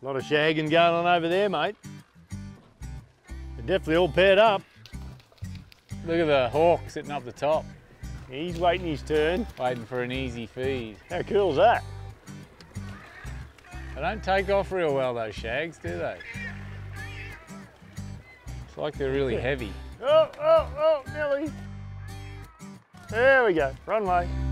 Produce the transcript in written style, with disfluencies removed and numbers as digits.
A lot of shagging going on over there, mate. They're definitely all paired up. Look at the hawk sitting up the top. He's waiting his turn. Waiting for an easy feed. How cool is that? They don't take off real well, those shags, do they? It's like they're really heavy. Oh, Nelly. There we go, runway.